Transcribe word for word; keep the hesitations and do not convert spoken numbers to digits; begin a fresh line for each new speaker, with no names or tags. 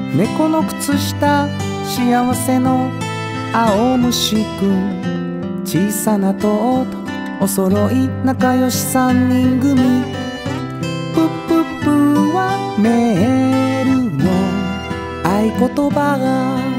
猫の靴下幸せの青虫くん、小さなトートおそろい仲良し三人組。プップップはメールの合言葉が